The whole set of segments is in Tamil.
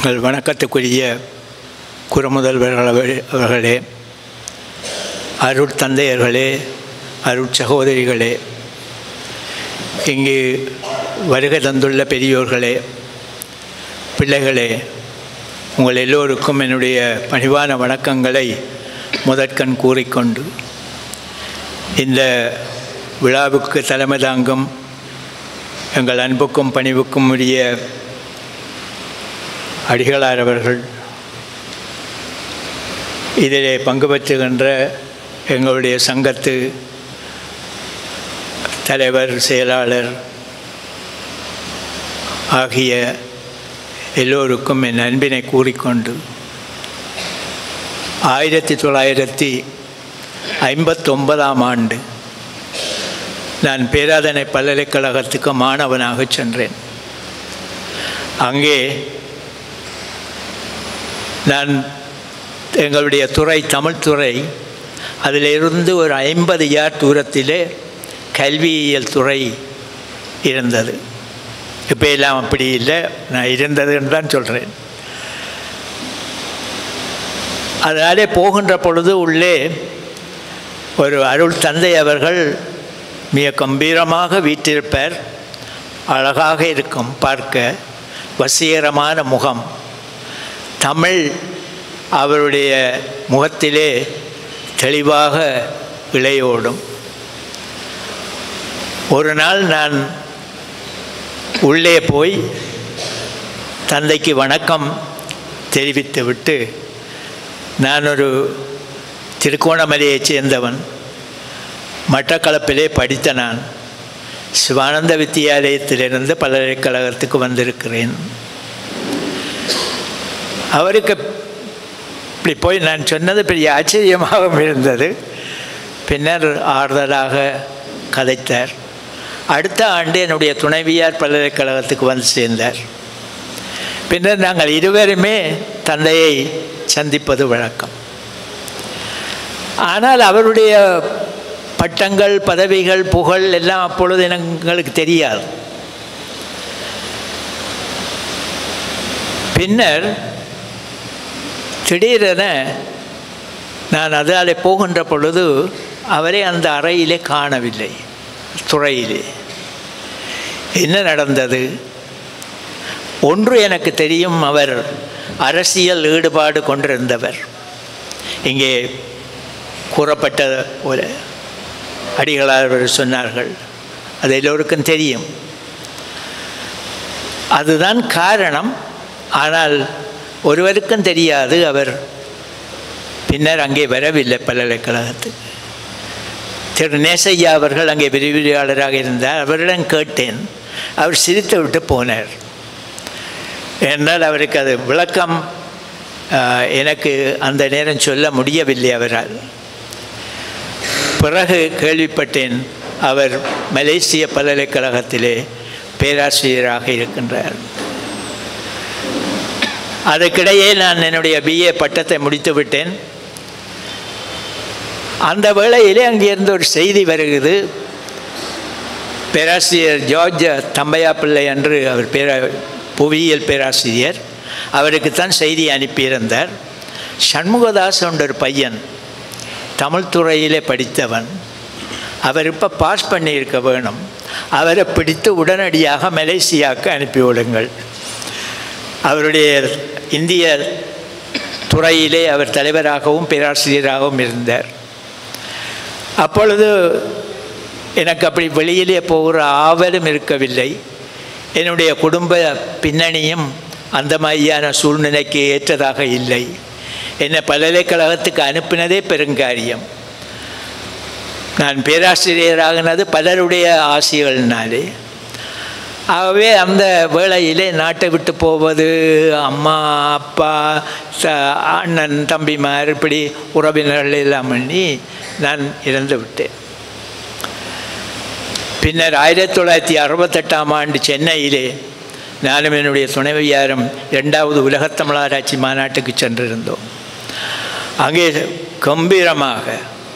எங்கள் வணக்கத்துக்குரிய குருமுதல்வர்கள் அவர்களே, அருட்தந்தையர்களே, அருட்சகோதரிகளே, இங்கு வருகை தந்துள்ள பெரியோர்களே, பிள்ளைகளே, உங்கள் எல்லோருக்கும் என்னுடைய பணிவான வணக்கங்களை முதற்கண் கூறிக்கொண்டு இந்த விழாவுக்கு தலைமை தாங்கும் எங்கள் அன்புக்கும் பணிவுக்கும் உரிய அடிகளார் அவர்கள், இதிலே பங்கு பெற்றுகின்ற எங்களுடைய சங்கத்து தலைவர், செயலாளர் ஆகிய எல்லோருக்கும் என் அன்பினை கூறிக்கொண்டு 1959ஆம் ஆண்டு நான் பேராதனை பல்கலைக்கழகத்துக்கு மாணவனாக சென்றேன். அங்கே நான் எங்களுடைய துறை தமிழ்துறை, அதிலிருந்து ஒரு 50 யார்ட் தூரத்திலே கல்வியியல் துறை இருந்தது. இப்போ எல்லாம் அப்படி இல்லை, நான் இருந்ததுன்னு தான் சொல்கிறேன். அதனாலே போகின்ற பொழுது உள்ளே ஒரு அருள் தந்தை அவர்கள் மிக கம்பீரமாக வீற்றிருப்பார். அழகாக இருக்கும், பார்க்க வசீகரமான முகம். தமிழ் அவருடைய முகத்திலே தெளிவாக இழையோடும். ஒரு நாள் நான் உள்ளே போய் தந்தைக்கு வணக்கம் தெரிவித்துவிட்டு, நான் ஒரு திருக்கோணமலையைச் சேர்ந்தவன், மட்டக்களப்பிலே படித்த நான் சிவானந்த வித்தியாலயத்திலிருந்து பல்கலைக்கழகத்துக்கு வந்திருக்கிறேன். அவருக்கு இப்படி போய் நான் சொன்னது பெரிய ஆச்சரியமாக இருந்தது. பின்னர் ஆறுதலாக கதைத்தார். அடுத்த ஆண்டு என்னுடைய துணைவியார் பல்கலைக்கழகத்துக்கு வந்து சேர்ந்தார். பின்னர் நாங்கள் இருவருமே தந்தையை சந்திப்பது வழக்கம். ஆனால் அவருடைய பட்டங்கள், பதவிகள், புகழ் எல்லாம் அப்பொழுது எங்களுக்கு தெரியாது. பின்னர் திடீரென நான் அதாலே போகின்ற பொழுது அவரை அந்த அறையிலே காணவில்லை. துறையிலே என்ன நடந்தது? ஒன்று எனக்கு தெரியும், அவர் அரசியல் ஈடுபாடு கொண்டிருந்தவர். இங்கே கூறப்பட்ட ஒரு அடிகளார் சொன்னார்கள், அது எல்லோருக்கும் தெரியும். அதுதான் காரணம். ஆனால் ஒருவருக்கும் தெரியாது, அவர் பின்னர் அங்கே வரவில்லை பல்கலைக்கழகத்துக்கு. திரு நேசையா அவர்கள் அங்கே விரிவுரையாளராக இருந்தார். அவரிடம் கேட்டேன். அவர் சிரித்து விட்டு போனார். என்றால் அவருக்கு அது விளக்கம் எனக்கு அந்த நேரம் சொல்ல முடியவில்லை அவரால். பிறகு கேள்விப்பட்டேன், அவர் மலேசிய பல்கலைக்கழகத்திலே பேராசிரியராக இருக்கின்றார். அதுக்கிடையே நான் என்னுடைய BA பட்டத்தை முடித்து விட்டேன். அந்த வேளையிலே அங்கிருந்து ஒரு செய்தி வருகிறது. பேராசிரியர் ஜார்ஜ் தம்பையா பிள்ளை என்று அவர் புவியியல் பேராசிரியர், அவருக்குத்தான் செய்தி அனுப்பியிருந்தார். சண்முகதாஸ் என்ற ஒரு பையன், தமிழ்துறையிலே படித்தவன், அவர் இப்போ பாஸ் பண்ணியிருக்க வேணும், அவரை பிடித்து உடனடியாக மலேசியாவுக்கு அனுப்பிவிடுங்கள். அவருடைய இந்திய துறையிலே அவர் தலைவராகவும் பேராசிரியராகவும் இருந்தார். அப்பொழுது எனக்கு அப்படி வெளியிலே போகிற ஆவலும் இருக்கவில்லை. என்னுடைய குடும்ப பின்னணியும் அந்த மாதிரியான சூழ்நிலைக்கு ஏற்றதாக இல்லை. என்னை பல்கலைக்கழகத்துக்கு அனுப்பினதே பெருங்காரியம். நான் பேராசிரியராகினது பலருடைய ஆசைகள்னாலே. ஆகவே அந்த வேளையிலே நாட்டை விட்டு போவது, அம்மா அப்பா அண்ணன் தம்பிமார் இப்படி உறவினர்கள் எல்லாம் பண்ணி நான் இறந்து விட்டேன். பின்னர் 1968ஆம் ஆண்டு சென்னையிலே நானும் என்னுடைய துணைவியாரும் 2வது உலகத்தமிழராட்சி மாநாட்டுக்கு சென்றிருந்தோம். அங்கே கம்பீரமாக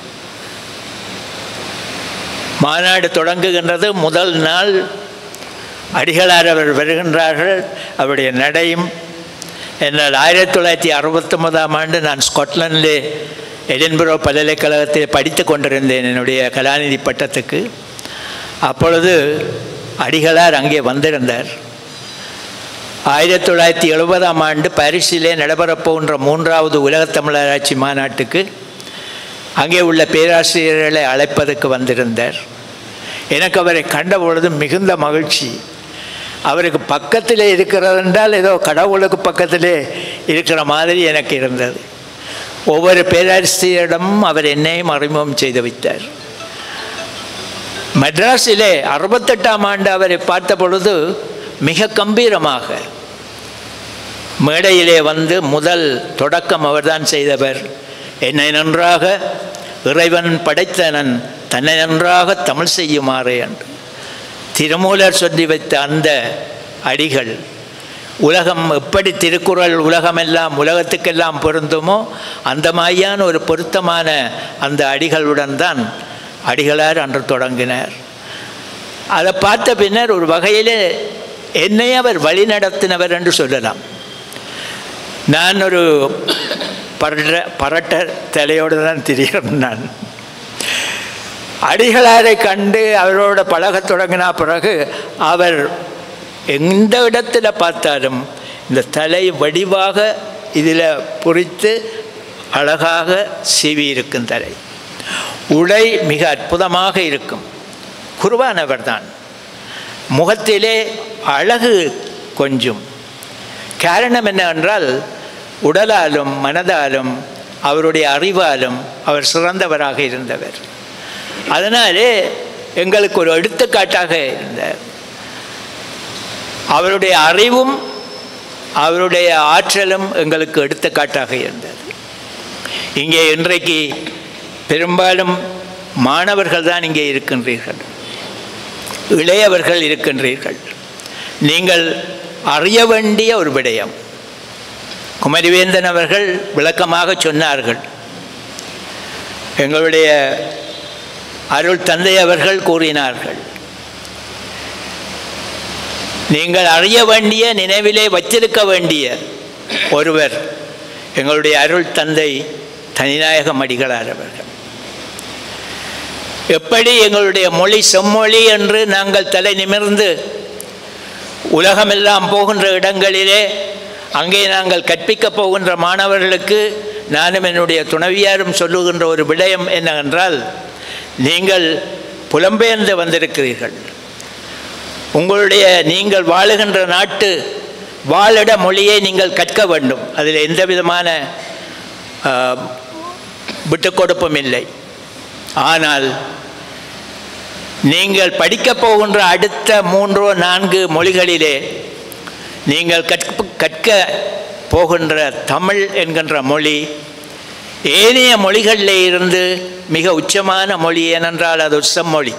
மாநாடு தொடங்குகின்றது. முதல் நாள் அடிகளார் அவர் வருகின்றார்கள். அவருடைய நடையும் എന്നാൽ 1969 ஆண்டு நான் ஸ்காட்லாண்டிலே எடின்பரோ பல்கலைக்கழகத்தில் படித்து கொண்டிருந்தேன் என்னுடைய கலாநிதி பட்டத்துக்கு. அப்பொழுது அடிகளார் அங்கே வந்திருந்தார். 1970 ஆண்டு பாரிஸிலே நடைபெறப்போகின்ற 3வது உலகத் தமிழராட்சி மாநாட்டுக்கு அங்கே உள்ள பேராசிரியர்களை அழைப்பதற்கு வந்திருந்தார். எனக்கு அவரை கண்ட பொழுது மிகுந்த மகிழ்ச்சி. அவருக்கு பக்கத்திலே இருக்கிறது என்றால் ஏதோ கடவுளுக்கு பக்கத்திலே இருக்கிற மாதிரி எனக்கு இருந்தது. ஒவ்வொரு பேராசிரியரிடமும் அவர் என்னையும் அறிமுகம் செய்து வைத்தார். மெட்ராஸிலே 68 ஆண்டு அவரை பார்த்த பொழுது மிக கம்பீரமாக மேடையிலே வந்து முதல் தொடக்கம் அவர்தான் செய்தவர். என்னை நன்றாக இறைவன் படைத்தனன் தன்னை நன்றாக தமிழ் செய்யுமாறு என்று திருமூலர் சொல்லி வைத்த அந்த அடிகள் உலகம் எப்படி திருக்குறள் உலகமெல்லாம் உலகத்துக்கெல்லாம் பொருந்துமோ அந்த மாதிரியான ஒரு பொருத்தமான அந்த அடிகளுடன் தான் அடிகளார் அன்று தொடங்கினார். அதை பார்த்த பின்னர் ஒரு வகையிலே என்னை அவர் வழி நடத்தினவர் என்று சொல்லலாம். நான் ஒரு பரட்ட தலையோடு தான் திரிகிறேன். நான் அடிகளாரை கண்டு அவரோட பழகத் தொடங்கின பிறகு அவர் எந்த இடத்துல பார்த்தாலும் இந்த தலை வடிவாக இதில் பொறித்து அழகாக சீவி இருக்கும் தலை, உடை மிக அற்புதமாக இருக்கும். குருவானவர் தான். முகத்திலே அழகு கொஞ்சம். காரணம் என்னவென்றால் உடலாலும் மனதாலும் அவருடைய அறிவாலும் அவர் சிறந்தவராக இருந்தவர். அதனாலே எங்களுக்கு ஒரு எடுத்துக்காட்டாக இருந்தார். அவருடைய அறிவும் அவருடைய ஆற்றலும் எங்களுக்கு எடுத்துக்காட்டாக இருந்தது. இங்கே இன்றைக்கு பெரும்பாலும் மாணவர்கள் தான் இங்கே இருக்கின்றீர்கள், இளையவர்கள் இருக்கின்றீர்கள். நீங்கள் அறிய வேண்டிய ஒரு விடயம் குமரிவேந்தன் அவர்கள் விளக்கமாக சொன்னார்கள். எங்களுடைய அருள் தந்தை அவர்கள் கூறினார்கள், நீங்கள் அறிய வேண்டிய நினைவிலே வச்சிருக்க வேண்டிய ஒருவர் எங்களுடைய அருள் தந்தை தனிநாயகம் அடிகளார் அவர்கள். எப்படி எங்களுடைய மொழி செம்மொழி என்று நாங்கள் தலை நிமிர்ந்து உலகமெல்லாம் போகின்ற இடங்களிலே அங்கே நாங்கள் கற்பிக்கப் போகின்ற மாணவர்களுக்கு நானும் என்னுடைய துணைவியாரும் சொல்லுகின்ற ஒரு விடயம் என்னவென்றால், நீங்கள் புலம்பெயர்ந்து வந்திருக்கிறீர்கள், நீங்கள் வாழுகின்ற நாட்டு வாழிட மொழியை நீங்கள் கற்க வேண்டும். அதில் எந்த விதமான விட்டுக்கொடுப்பும் இல்லை. ஆனால் நீங்கள் படிக்கப் போகின்ற அடுத்த 3-4 மொழிகளிலே நீங்கள் கற்க போகின்ற தமிழ் என்கின்ற மொழி ஏனைய மொழிகளிலே இருந்து மிக உச்சமான மொழி. ஏனென்றால் அது செம்மொழி.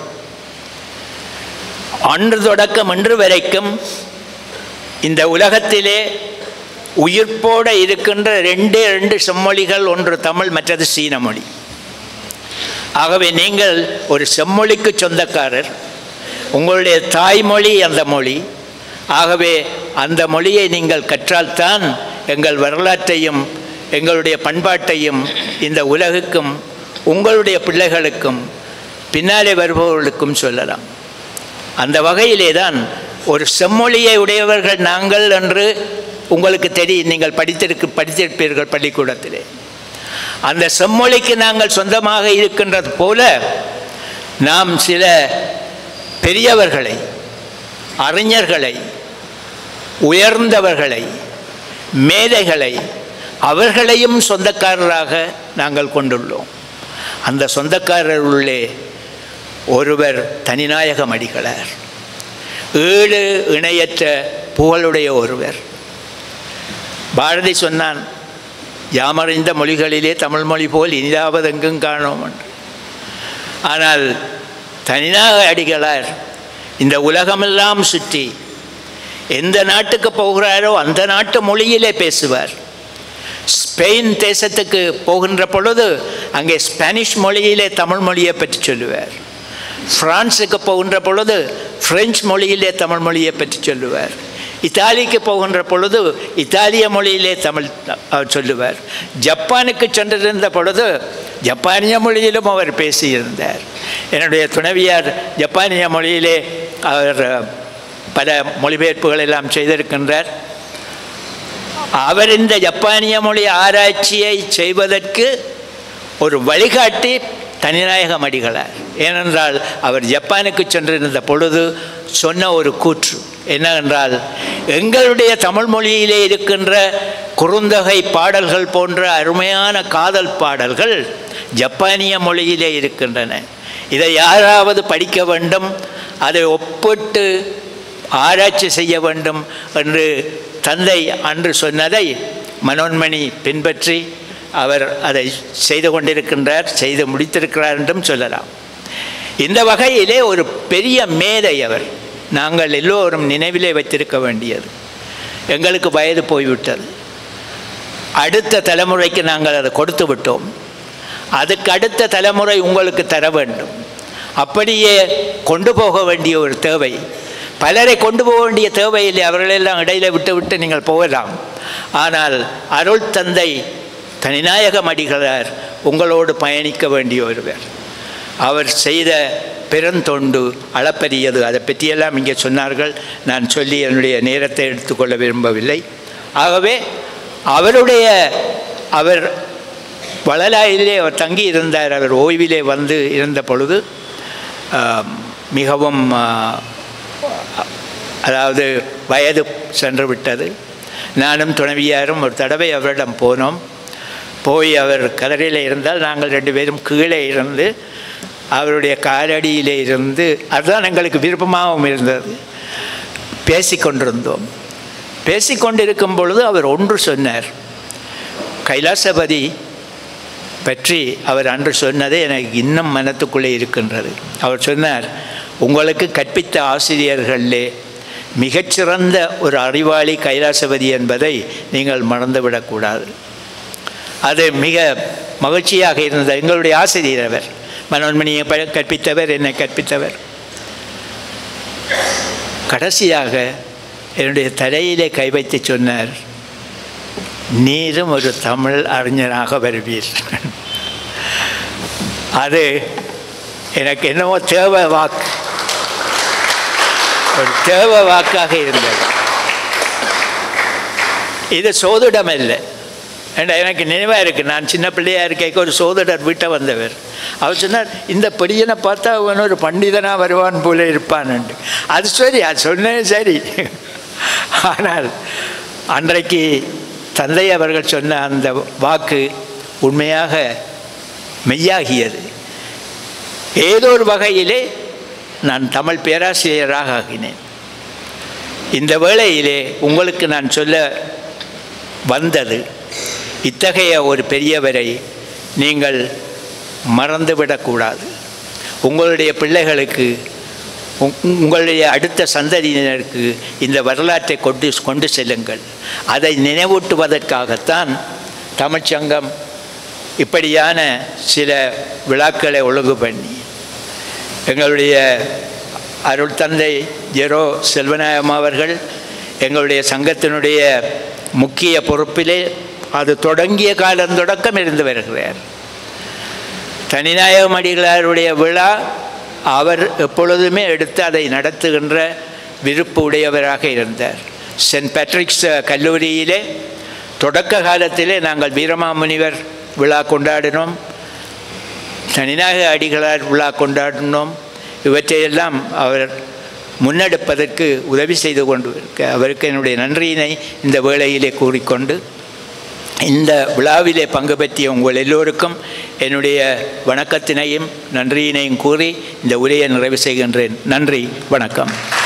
அன்று தொடக்கம் இன்று வரைக்கும் இந்த உலகத்திலே உயிர்ப்போடு இருக்கின்ற 2 செம்மொழிகள், ஒன்று தமிழ், மற்றது சீன மொழி. ஆகவே நீங்கள் ஒரு செம்மொழிக்கு சொந்தக்காரர். உங்களுடைய தாய்மொழி அந்த மொழி. ஆகவே அந்த மொழியை நீங்கள் கற்றால்தான் எங்கள் வரலாற்றையும் எங்களுடைய பண்பாட்டையும் இந்த உலகுக்கும் உங்களுடைய பிள்ளைகளுக்கும் பின்னாலே வருபவர்களுக்கும் சொல்லலாம். அந்த வகையிலே தான் ஒரு செம்மொழியை உடையவர்கள் நாங்கள் என்று உங்களுக்கு தெரியும். நீங்கள் படித்திருப்பீர்கள் பள்ளிக்கூடத்திலே. அந்த செம்மொழிக்கு நாங்கள் சொந்தமாக இருக்கின்றது போல நாம் சில பெரியவர்களை, அறிஞர்களை, உயர்ந்தவர்களை, மேதைகளை, அவர்களையும் சொந்தக்காரராக நாங்கள் கொண்டுள்ளோம். அந்த சொந்தக்காரர்களுள்ளே ஒருவர் தனிநாயகம் அடிகளார். 7 இணையற்ற புகழுடைய ஒருவர். பாரதி சொன்னான், யாமறிந்த மொழிகளிலே தமிழ் மொழி போல் இனிதாவது எங்கும் காணோம் என்று. ஆனால் தனிநாயக அடிகளார் இந்த உலகமெல்லாம் சுற்றி எந்த நாட்டுக்கு போகிறாரோ அந்த நாட்டு மொழியிலே பேசுவார். ஸ்பெயின் தேசத்துக்கு போகின்ற பொழுது அங்கே ஸ்பானிஷ் மொழியிலே தமிழ் மொழியை பற்றி சொல்லுவார். பிரான்ஸுக்கு போகின்ற பொழுது பிரெஞ்சு மொழியிலே தமிழ் மொழியை பற்றி சொல்லுவார். இத்தாலிக்கு போகின்ற பொழுது இத்தாலிய மொழியிலே தமிழ் அவர் சொல்லுவார். ஜப்பானுக்கு சென்றிருந்த பொழுது ஜப்பானிய மொழியிலும் அவர் பேசியிருந்தார். என்னுடைய துணைவியார் ஜப்பானிய மொழியிலே அவர் பல மொழிபெயர்ப்புகள் எல்லாம் செய்திருக்கின்றார். அவர் இந்த ஜப்பானிய மொழி ஆராய்ச்சியை செய்வதற்கு ஒரு வழிகாட்டி தனிநாயகம் அடிகளார். ஏனென்றால் அவர் ஜப்பானுக்கு சென்றிருந்த பொழுது சொன்ன ஒரு கூற்று என்னவென்றால், எங்களுடைய தமிழ் மொழியிலே இருக்கின்ற குறுந்தொகை பாடல்கள் போன்ற அருமையான காதல் பாடல்கள் ஜப்பானிய மொழியிலே இருக்கின்றன. இதை யாராவது படிக்க வேண்டும், அதை ஒப்பிட்டு ஆராய்ச்சி செய்ய வேண்டும் என்று தந்தை அன்று சொன்னதை மனோன்மணி பின்பற்றி அவர் அதை செய்து கொண்டிருக்கின்றார், செய்து முடித்திருக்கிறார் என்றும் சொல்லலாம். இந்த வகையிலே ஒரு பெரிய மேதை அவர். நாங்கள் எல்லோரும் நினைவிலே வைத்திருக்க வேண்டியது. எங்களுக்கு வயது போய்விட்டது, அடுத்த தலைமுறைக்கு நாங்கள் அதை கொடுத்து விட்டோம். அதுக்கு அடுத்த தலைமுறை உங்களுக்கு தர வேண்டும். அப்படியே கொண்டு போக வேண்டிய ஒரு தேவை. பலரை கொண்டு போக வேண்டிய தேவையில்லை, அவர்களெல்லாம் இடையில விட்டு விட்டு நீங்கள் போகலாம். ஆனால் அருள் தந்தை தனிநாயகம் அடிகளார் உங்களோடு பயணிக்க வேண்டிய ஒருவர். அவர் செய்த பெருந்தொண்டு அளப்பரியது. அதை பற்றியெல்லாம் இங்கே சொன்னார்கள். நான் சொல்லி என்னுடைய நேரத்தை எடுத்துக்கொள்ள விரும்பவில்லை. ஆகவே அவர் வளலாயிலே அவர் தங்கி இருந்தார். அவர் ஓய்விலே வந்து இருந்த பொழுது மிகவும் அதாவது வயது சென்று விட்டது. நானும் துணைவியாரும் ஒரு தடவை அவரிடம் போனோம். போய் அவர் கதறியில் இருந்தால் நாங்கள் 2 பேரும் கீழே இருந்து அவருடைய காலடியிலே இருந்து, அதுதான் எங்களுக்கு விருப்பமாகவும் இருந்தது, பேசிக்கொண்டிருந்தோம். பேசிக்கொண்டிருக்கும் பொழுது அவர் ஒன்று சொன்னார். கைலாசபதி பற்றி அவர் அன்று சொன்னது எனக்கு இன்னும் மனத்துக்குள்ளே இருக்கின்றது. அவர் சொன்னார், உங்களுக்கு கற்பித்த ஆசிரியர்களிலே மிகச்சிறந்த ஒரு அறிவாளி கைலாசபதி என்பதை நீங்கள் மறந்துவிடக்கூடாது. அது மிக மகிழ்ச்சியாக இருந்தது. எங்களுடைய ஆசிரியர் அவர், மனோன்மணியை கற்பித்தவர், என்னை கற்பித்தவர். கடைசியாக என்னுடைய தலையிலே கை வைத்து சொன்னார், நீரும் ஒரு தமிழ் அறிஞராக வருவீர். அது எனக்கு என்னவோ தேவை வாக்கு, ஒரு தேவை வாக்காக இருந்தது. இது சோதிடம் இல்லை. எனக்கு நினைவாக இருக்குது, நான் சின்ன பிள்ளையாக இருக்க ஒரு சோதரர் வீட்டை வந்தவர். அவர் சொன்னார், இந்த பெரியனை பார்த்தா அவன் ஒரு பண்டிதனாக வருவான் போல இருப்பான்ண்டு. அது சரி, அது சொன்னது சரி. ஆனால் அன்றைக்கு தந்தை அவர்கள் சொன்ன அந்த வாக்கு உண்மையாக மெய்யாகியது. ஏதோ ஒரு வகையிலே நான் தமிழ் பேராசிரியராக ஆகினேன். இந்த வேளையிலே உங்களுக்கு நான் சொல்ல வந்தது, இத்தகைய ஒரு பெரியவரை நீங்கள் மறந்துவிடக்கூடாது. உங்களுடைய பிள்ளைகளுக்கு, உங்களுடைய அடுத்த சந்ததியினருக்கு இந்த வரலாற்றை கொண்டு செல்லுங்கள். அதை நினைவூட்டுவதற்காகத்தான் தமிழ்ச்சங்கம் இப்படியான சில விழாக்களை ஒழுங்கு பண்ணி, எங்களுடைய அருள் தந்தை ஜெரோ செல்வநாயகம் அவர்கள் எங்களுடைய சங்கத்தினுடைய முக்கிய பொறுப்பிலே அது தொடங்கிய காலம் தொடக்கம் இருந்து வருகிறார். தனிநாயகம் அடிகளாருடைய விழா அவர் எப்பொழுதுமே எடுத்து அதை நடத்துகின்ற விருப்பு உடையவராக இருந்தார். சென்ட் பேட்ரிக்ஸ் கல்லூரியிலே தொடக்க காலத்திலே நாங்கள் வீரமாமுனிவர் விழா கொண்டாடினோம், தனிநாயக அடிகளார் விழா கொண்டாடினோம். இவற்றையெல்லாம் அவர் முன்னெடுப்பதற்கு உதவி செய்து கொண்டு அவருக்கு என்னுடைய நன்றியினை இந்த வேளையிலே கூறிக்கொண்டு, இந்த விழாவிலே பங்கு பற்றிய உங்கள் எல்லோருக்கும் என்னுடைய வணக்கத்தினையும் நன்றியினையும் கூறி இந்த உரையை நிறைவு செய்கின்றேன். நன்றி, வணக்கம்.